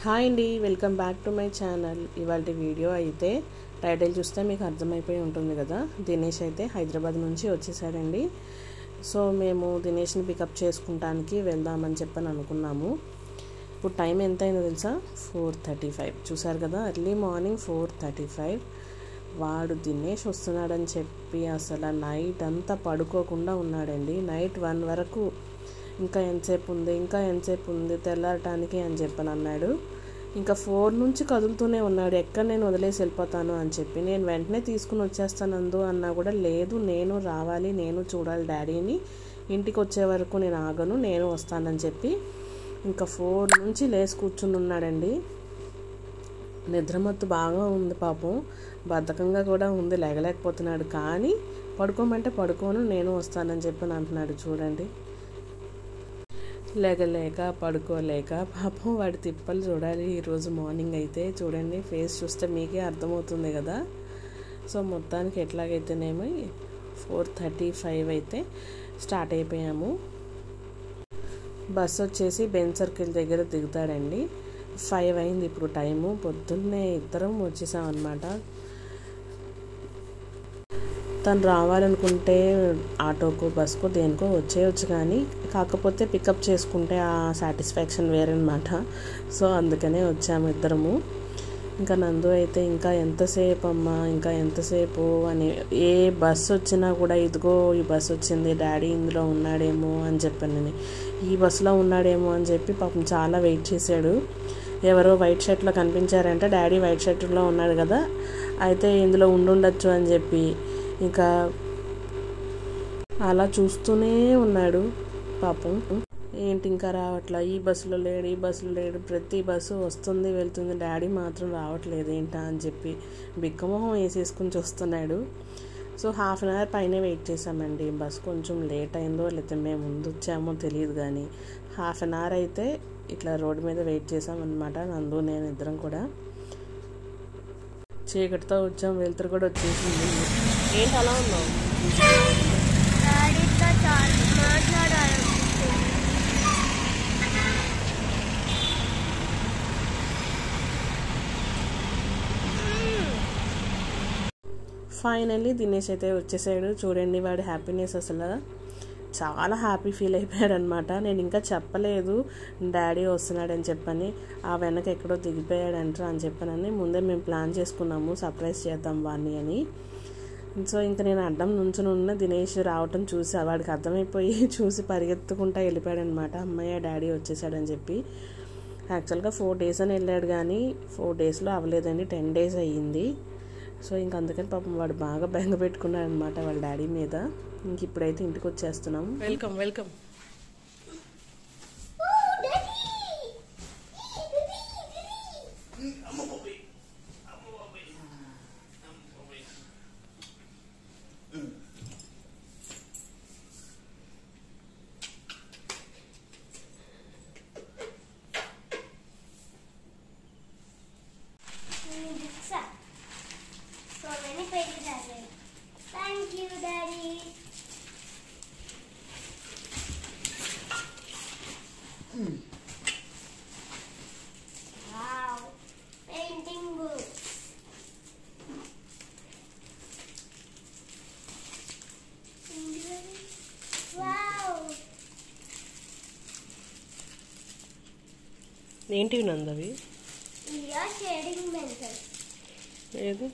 Hi అండి, welcome back to my channel. ఇవాళ video అయితే టైటిల్ చూస్తే మీకు అర్థమైపోయి ఉంటుంది కదా. దినేష్ అయితే హైదరాబాద్ నుంచి వచ్చేసాడండి. సో మేము దినేష్ని పికప్ చేసుకుంటానికి వెళ్దామని చెప్పని అనుకున్నాము. ఇప్పుడు టైం ఎంత అయిందో తెలుసా? 4:35. చూసారు కదా, ఎర్లీ మార్నింగ్ 4:35. వాడు దినేష్ వస్తున్నాడని చెప్పి అసలు నైట్ అంతా పడుకోకుండా ఉన్నాడండి. నైట్ 1 వరకు ఇంకా ఎంతసేపు ఉంది తెల్లారటానికి అని చెప్పని అన్నాడు. ఇంకా 4 నుంచి కదులుతూనే ఉన్నాడు. ఎక్కడ నేను వదిలేసి వెళ్ళిపోతాను అని చెప్పి నేను వెంటనే తీసుకుని వచ్చేస్తాను అన్నా కూడా లేదు, నేను రావాలి, నేను చూడాలి డాడీని, ఇంటికి వచ్చే వరకు నేను ఆగను, నేను వస్తానని చెప్పి ఇంకా 4 నుంచి లేచి కూర్చుని ఉన్నాడండి. నిద్రమత్తు బాగా ఉంది పాపం, బద్ధకంగా కూడా ఉంది, లేగలేకపోతున్నాడు. కానీ పడుకోమంటే పడుకోను, నేను వస్తానని చెప్పి అంటున్నాడు. చూడండి, లేగలేక పడుకోలేక పాపం వాడి తిప్పలు చూడాలి. ఈరోజు మార్నింగ్ అయితే చూడండి, ఫేస్ చూస్తే మీకే అర్థమవుతుంది కదా. సో మొత్తానికి ఎట్లాగైతేనేమో 4:35 అయితే స్టార్ట్ అయిపోయాము. బస్సు వచ్చేసి బెంజ్ సర్కిల్ దగ్గర దిగుతాడండి. 5 అయింది ఇప్పుడు టైము. పొద్దున్నే ఇద్దరం వచ్చేసాం అన్నమాట. తను రావాలనుకుంటే ఆటోకో బస్కో దేనికో వచ్చేయచ్చు, కానీ కాకపోతే పికప్ చేసుకుంటే ఆ సాటిస్ఫాక్షన్ వేరనమాట. సో అందుకనే వచ్చాము ఇద్దరము. ఇంకా నందు అయితే ఇంకా ఎంతసేపు అమ్మా, ఇంకా ఎంతసేపు అని, ఏ బస్సు వచ్చినా కూడా ఇదిగో ఈ బస్సు వచ్చింది, డాడీ ఇందులో ఉన్నాడేమో అని చెప్పాను, ఈ బస్సులో ఉన్నాడేమో అని చెప్పి పాపం చాలా వెయిట్ చేశాడు. ఎవరో వైట్ షర్ట్లో కనిపించారంటే డాడీ వైట్ షర్ట్లో ఉన్నాడు కదా, అయితే ఇందులో ఉండుండొచ్చు అని చెప్పి ఇంకా అలా చూస్తూనే ఉన్నాడు పాపం. ఏంటి ఇంకా రావట్లా, ఈ బస్సులో లేడు, ప్రతి బస్సు వస్తుంది వెళ్తుంది, డాడీ మాత్రం రావట్లేదు ఏంటా అని చెప్పి బిక్కమొహం వేసేసుకుని చూస్తున్నాడు. సో 1/2 అవర్ పైన వెయిట్ చేసామండి. బస్ కొంచెం లేట్ అయిందో లేకపోతే మేము ముందు వచ్చామో తెలియదు, కానీ 1/2 అవర్ అయితే ఇట్లా రోడ్డు మీద వెయిట్ చేసామన్నమాట. నందు నేను ఇద్దరం కూడా చీకటితో వచ్చాం, వెళ్తురు కూడా వచ్చేసింది. ఏంటి అలా ఉన్నావు? ఫైనల్లీ దినేష్ అయితే వచ్చేసాడు. చూడండి వాడి హ్యాపీనెస్, అసలు చాలా హ్యాపీ ఫీల్ అయిపోయాడు అనమాట. నేను ఇంకా చెప్పలేదు డాడీ వస్తున్నాడని చెప్పని, ఆ వెనక ఎక్కడో దిగిపోయాడంటారా అని చెప్పానని ముందే మేము ప్లాన్ చేసుకున్నాము, సర్ప్రైజ్ చేద్దాం వాడిని అని. సో ఇంకా నేను అడ్డం నుంచుని ఉన్న దినేష్ రావటం చూసి వాడికి అర్థమైపోయి చూసి పరిగెత్తుకుంటా వెళ్ళిపోయాడు అనమాట. అమ్మయ్య డాడీ వచ్చేసాడని చెప్పి. యాక్చువల్గా 4 days అని వెళ్ళాడు, కానీ 4 daysలో అవ్వలేదండి, 10 days అయ్యింది. సో ఇంక అందుకని పాపం వాడు బాగా బెంగ పెట్టుకున్నాడు అనమాట వాళ్ళ డాడీ మీద. ఇంక ఇప్పుడైతే ఇంటికి వచ్చేస్తున్నాం. Welcome welcome. Thank you, Daddy. Wow, painting books. Wow. ఏంటివి నందవి? Yeah, shading pencils. ఏది?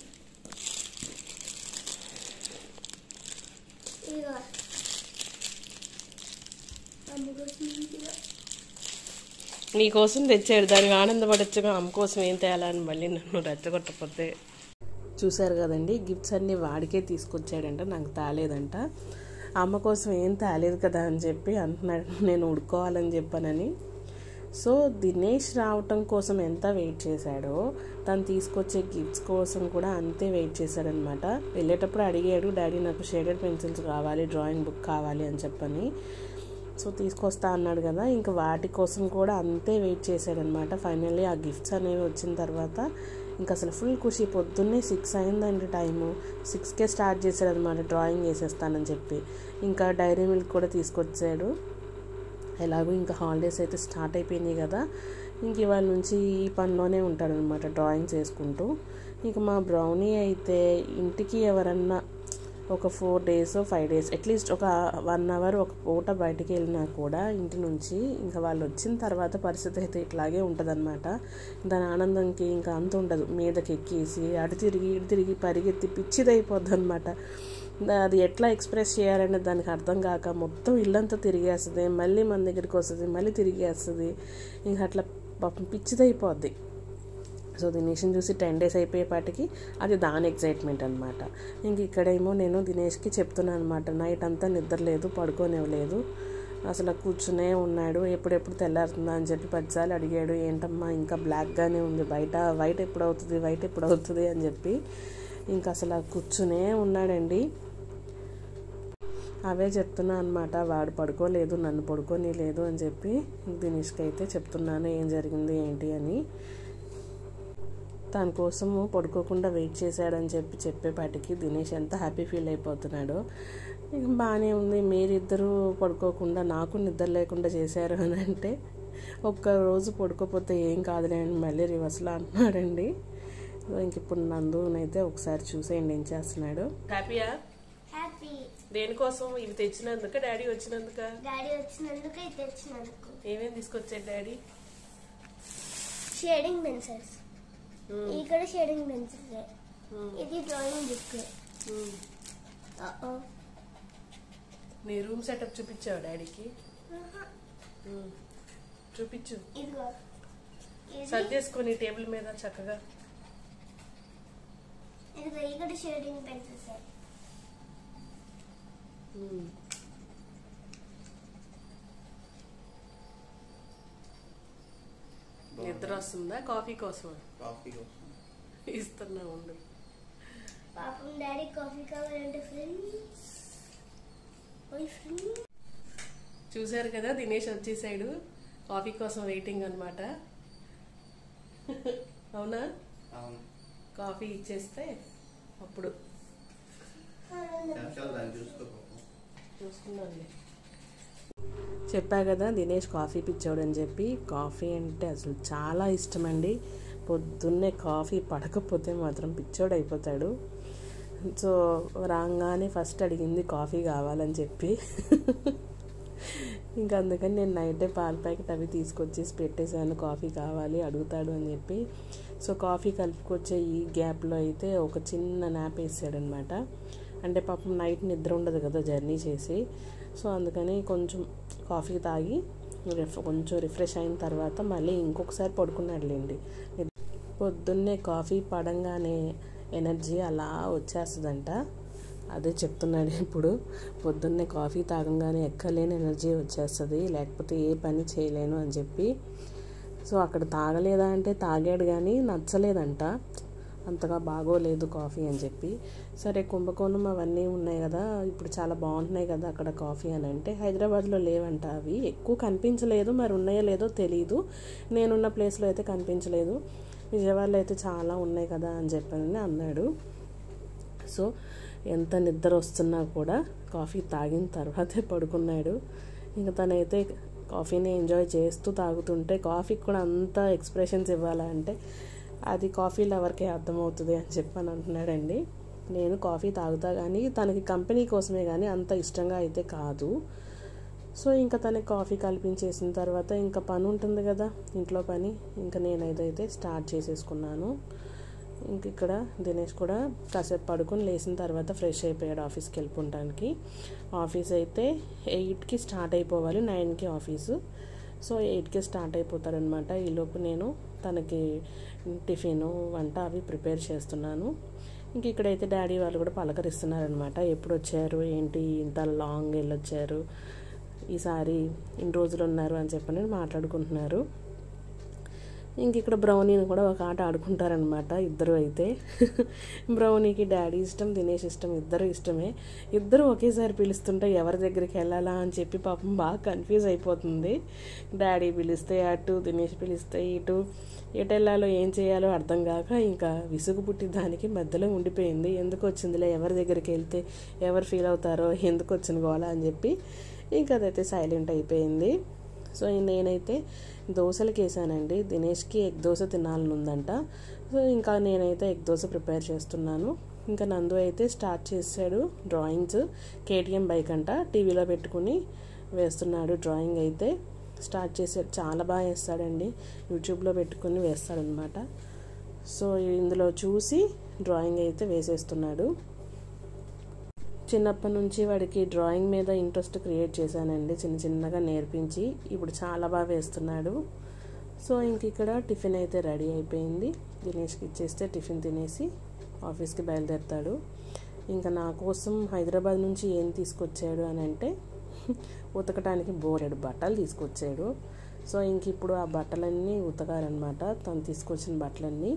నీకోసం తెచ్చాడు, దానికి ఆనందపడచ్చుగా. అమ్మ కోసం ఏం తేయాలని మళ్ళీ నన్ను రెచ్చగొట్టకపోతే. చూశారు కదండి, గిఫ్ట్స్ అన్నీ వాడికే తీసుకొచ్చాడంట, నాకు తాలేదంట. అమ్మ కోసం ఏం తాలేదు కదా అని చెప్పి అంటున్నాడు, నేను ఉడుకోవాలని చెప్పానని. సో దినేష్ రావటం కోసం ఎంత వెయిట్ చేశాడో, తను తీసుకొచ్చే గిఫ్ట్స్ కోసం కూడా అంతే వెయిట్ చేశాడనమాట. వెళ్ళేటప్పుడు అడిగాడు, డాడీ నాకు షేడెడ్ పెన్సిల్స్ కావాలి, డ్రాయింగ్ బుక్ కావాలి అని చెప్పని. సో తీసుకొస్తా అన్నాడు కదా, ఇంకా వాటి కోసం కూడా అంతే వెయిట్ చేశాడనమాట. ఫైనల్లీ ఆ గిఫ్ట్స్ అనేవి వచ్చిన తర్వాత ఇంకా అసలు ఫుల్ ఖుషి. పొద్దున్నే 6 అయిందండి టైము, 6కే స్టార్ట్ చేశాడనమాట డ్రాయింగ్ వేసేస్తానని చెప్పి. ఇంకా డైరీ మిల్క్ కూడా తీసుకొచ్చాడు. ఎలాగో ఇంకా హాలిడేస్ అయితే స్టార్ట్ అయిపోయినాయి కదా, ఇంక ఇవాళ నుంచి ఈ పనిలోనే ఉంటాడనమాట, డ్రాయింగ్స్ వేసుకుంటూ. ఇంక మా బ్రౌనీ అయితే ఇంటికి ఎవరన్నా ఒక 4 days 5 days అట్లీస్ట్ ఒక 1 hour ఒక పూట బయటికి వెళ్ళినా కూడా ఇంటి నుంచి ఇంకా వాళ్ళు వచ్చిన తర్వాత పరిస్థితి అయితే ఇట్లాగే ఉంటుందన్నమాట. దాని ఆనందంకి ఇంకా అంత ఉండదు. మీదకి ఎక్కేసి అటు తిరిగి పరిగెత్తి పిచ్చిదైపోద్ది అనమాట. అది ఎట్లా ఎక్స్ప్రెస్ చేయాలనే దానికి అర్థం కాక మొత్తం ఇల్లంతా తిరిగేస్తుంది, మళ్ళీ మన దగ్గరికి వస్తుంది, మళ్ళీ తిరిగేస్తుంది. ఇంకా అట్లా పాపం పిచ్చిదైపోద్ది. సో దినేష్ని చూసి 10 days అయిపోయేపాటికి అది దాని ఎగ్జైట్మెంట్ అనమాట. ఇంక ఇక్కడేమో నేను దినేష్కి చెప్తున్నాను అనమాట, నైట్ అంతా నిద్ర లేదు, పడుకోనివ్వలేదు, అసలు కూర్చునే ఉన్నాడు, ఎప్పుడెప్పుడు తెల్లారుతుందా అని చెప్పి 10 సార్లు అడిగాడు. ఏంటమ్మా ఇంకా బ్లాక్గానే ఉంది బయట, వైట్ ఎప్పుడు అవుతుంది అని చెప్పి ఇంకా అసలు కూర్చునే ఉన్నాడండి. అవే చెప్తున్నా అనమాట, వాడు పడుకోలేదు, నన్ను పడుకోనిలేదు అని చెప్పి దినేష్కి అయితే చెప్తున్నాను ఏం జరిగింది ఏంటి అని. తన కోసము పడుకోకుండా వెయిట్ చేశాడని చెప్పేపాటికి దినేష్ ఎంత హ్యాపీ ఫీల్ అయిపోతున్నాడో. ఇక బాగానే ఉంది, మీరిద్దరూ పడుకోకుండా నాకు నిద్ర లేకుండా చేశారు అని అంటే, ఒక్కరోజు పడుకోపోతే ఏం కాదులే అని మళ్ళీ రివర్స్లో అంటున్నాడండి. ఇంక ఇప్పుడు నందునైతే ఒకసారి చూసేయండి ఏం చేస్తున్నాడు. హ్యాపీయా? హ్యాపీ. దేనికోసం? ఇవి తెచ్చినందుక, డాడీ వచ్చినందుక? డాడీ వచ్చినందుకు ఇది తెచ్చినందుకు. ఏమేమి తీసుకొచ్చాడు డాడీ? షేడింగ్ పెన్సిల్స్, ఇక్కడ షేడింగ్ పెన్సిల్, ఇది డ్రాయింగ్ బుక్. నీ రూమ్ సెటప్ చూపించావు డాడీకి? చూపించు. ఇదిగో సర్దేసుకొని టేబుల్ మీద చక్కగా. ఇదిగో ఇక్కడ షేడింగ్ పెన్సిల్స్. నిద్ర వస్తుందా? కాఫీ కోసం కాఫీ కోసం ఇస్తున్నా ఉండు. పాపం డాడీ కాఫీ కావాలంటే ఫ్రెండ్స్. చూసారు కదా, దినేష్ వచ్చేసాడు, కాఫీ కోసం వెయిటింగ్ అనమాట. అవునా? అవును. కాఫీ ఇచ్చేస్తే అప్పుడు చూసుకున్నాను. చెప్పా కదా దినేష్ కాఫీ పిచ్చోడు అని చెప్పి. కాఫీ అంటే అసలు చాలా ఇష్టమండి. పొద్దున్నే కాఫీ పడకపోతే మాత్రం పిచ్చోడు అయిపోతాడు. సో రాగానే ఫస్ట్ అడిగింది కాఫీ కావాలని చెప్పి. ఇంకా అందుకని నేను నైటే పాల ప్యాకెట్ అవి తీసుకొచ్చేసి పెట్టేశాను, కాఫీ కావాలి అడుగుతాడు అని చెప్పి. సో కాఫీ కలుపుకొచ్చే ఈ గ్యాప్లో అయితే ఒక చిన్న నాప్ వేసాడనమాట. అంటే పాపం నైట్ నిద్ర ఉండదు కదా జర్నీ చేసి. సో అందుకని కొంచెం కాఫీ తాగి కొంచెం రిఫ్రెష్ అయిన తర్వాత మళ్ళీ ఇంకొకసారి పడుకున్నాడులేండి. పొద్దున్నే కాఫీ పడంగానే ఎనర్జీ అలా వచ్చేస్తుందంట. అదే చెప్తున్నాడు ఇప్పుడు. పొద్దున్నే కాఫీ తాగంగానే ఎక్కలేని ఎనర్జీ వచ్చేస్తుంది, లేకపోతే ఏ పని చేయలేను అని చెప్పి. సో అక్కడ తాగలేదా అంటే తాగాడు కానీ నచ్చలేదంట, అంతగా బాగోలేదు కాఫీ అని చెప్పి. సరే కుంభకోణం అవన్నీ ఉన్నాయి కదా, ఇప్పుడు చాలా బాగుంటున్నాయి కదా అక్కడ కాఫీ అని అంటే, హైదరాబాద్లో లేవంట అవి, ఎక్కువ కనిపించలేదు, మరి ఉన్నాయో లేదో తెలీదు. నేనున్న ప్లేస్లో అయితే కనిపించలేదు, విజయవాడలో అయితే చాలా ఉన్నాయి కదా అని చెప్పని అన్నాడు. సో ఎంత నిద్ర వస్తున్నా కూడా కాఫీ తాగిన తర్వాతే పడుకున్నాడు. ఇంకా తనైతే కాఫీని ఎంజాయ్ చేస్తూ తాగుతుంటే, కాఫీకి కూడా అంత ఎక్స్ప్రెషన్స్ ఇవ్వాలంటే అది కాఫీ లవర్కే అర్థమవుతుంది అని చెప్పని అంటున్నాడండి. నేను కాఫీ తాగుతా కానీ తనకి కంపెనీ కోసమే కానీ అంత ఇష్టంగా అయితే కాదు. సో ఇంకా తనకి కాఫీ కల్పించేసిన తర్వాత ఇంకా పని ఉంటుంది కదా ఇంట్లో పని, ఇంకా నేనైతే స్టార్ట్ చేసేసుకున్నాను. ఇంక ఇక్కడ దినేష్ కూడా కాసేపు పడుకొని లేచిన తర్వాత ఫ్రెష్ అయిపోయాడు ఆఫీస్కి వెళ్ళిపోవడానికి. ఆఫీస్ అయితే 8కి స్టార్ట్ అయిపోవాలి, 9కి ఆఫీసు. సో 8కి స్టార్ట్ అయిపోతాడనమాట. ఈలోపు నేను తనకి టిఫిను వంట అవి ప్రిపేర్ చేస్తున్నాను. ఇంక ఇక్కడైతే డాడీ వాళ్ళు కూడా పలకరిస్తున్నారనమాట, ఎప్పుడు వచ్చారు ఏంటి ఇంత లాంగ్ వెళ్ళొచ్చారు, ఈసారి ఇన్ని రోజులు ఉన్నారు అని చెప్పని మాట్లాడుకుంటున్నారు. ఇంక ఇక్కడ బ్రౌనీని కూడా ఒక ఆట ఆడుకుంటారనమాట ఇద్దరు. అయితే బ్రౌనీకి డాడీ ఇష్టం, దినేష్ ఇష్టం, ఇద్దరు ఇష్టమే. ఇద్దరు ఒకేసారి పిలుస్తుంటే ఎవరి దగ్గరికి వెళ్ళాలా అని చెప్పి పాపం బాగా కన్ఫ్యూజ్ అయిపోతుంది. డాడీ పిలిస్తే అటు, దినేష్ పిలిస్తే ఇటు, ఎటు వెళ్ళాలో ఏం చేయాలో అర్థం కాక ఇంకా విసుగు పుట్టి దానికి మధ్యలో ఉండిపోయింది. ఎందుకు వచ్చిందిలే, ఎవరి దగ్గరికి వెళ్తే ఎవరు ఫీల్ అవుతారో, ఎందుకు వచ్చిన గోలా అని చెప్పి ఇంకా అదైతే సైలెంట్ అయిపోయింది. సో నేనైతే దోశలకి వేసానండి. దినేష్కి ఎగ్ దోశ తినాలని ఉందంట. సో ఇంకా నేనైతే ఎగ్ దోశ ప్రిపేర్ చేస్తున్నాను. ఇంకా నందు అయితే స్టార్ట్ చేశాడు డ్రాయింగ్స్. కేటీఎం బైక్ అంట టీవీలో పెట్టుకుని వేస్తున్నాడు. డ్రాయింగ్ అయితే స్టార్ట్ చేశాడు. చాలా బాగా వేస్తాడండి. యూట్యూబ్లో పెట్టుకుని వేస్తాడనమాట. సో ఇందులో చూసి డ్రాయింగ్ అయితే వేసేస్తున్నాడు. చిన్నప్పటి నుంచి వాడికి డ్రాయింగ్ మీద ఇంట్రెస్ట్ క్రియేట్ చేశానండి, చిన్నగా నేర్పించి. ఇప్పుడు చాలా బాగా వేస్తున్నాడు. సో ఇంక ఇక్కడ టిఫిన్ అయితే రెడీ అయిపోయింది. దినేష్కి ఇచ్చేస్తే టిఫిన్ తినేసి ఆఫీస్కి బయలుదేరుతాడు. ఇంకా నా కోసం హైదరాబాద్ నుంచి ఏం తీసుకొచ్చాడు అని అంటే ఉతకడానికి బోలెడు బట్టలు తీసుకొచ్చాడు. సో ఇంక ఇప్పుడు ఆ బట్టలన్నీ ఉతకారనమాట, తను తీసుకొచ్చిన బట్టలన్నీ.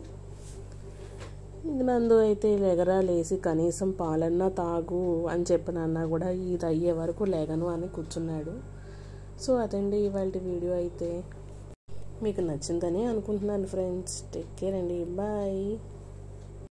నందు అయితే లేసి కనీసం పాలన్నా తాగు అని చెప్పినన్నా కూడా ఇది అయ్యే వరకు లేగను అని కూర్చున్నాడు. సో అదండి ఇవాళ వీడియో అయితే. మీకు నచ్చిందని అనుకుంటున్నాను ఫ్రెండ్స్. టేక్ కేర్ అండి. బాయ్.